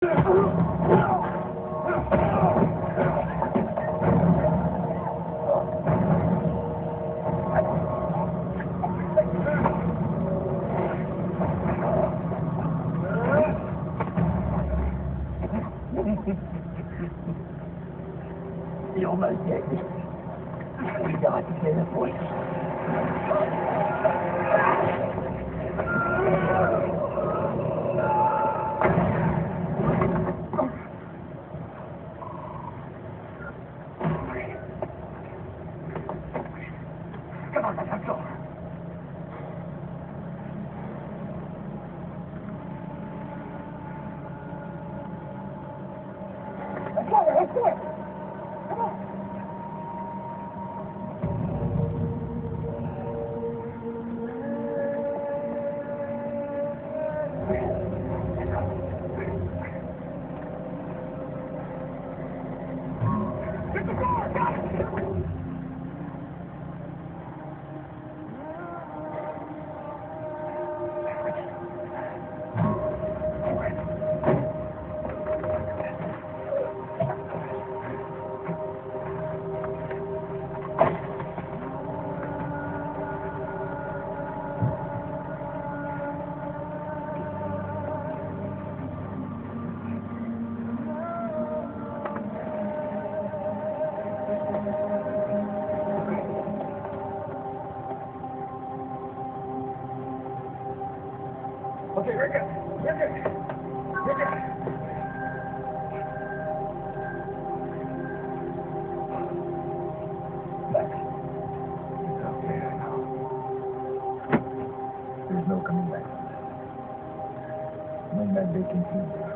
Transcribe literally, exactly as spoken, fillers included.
You're almost dead. We died together, boys. Come on, let's go. Let's go, let's do it. Come on. Get the car, got it. Okay, we're good. We're good. We're good. Max, it's okay right now. There's no coming back from this. No man they can see.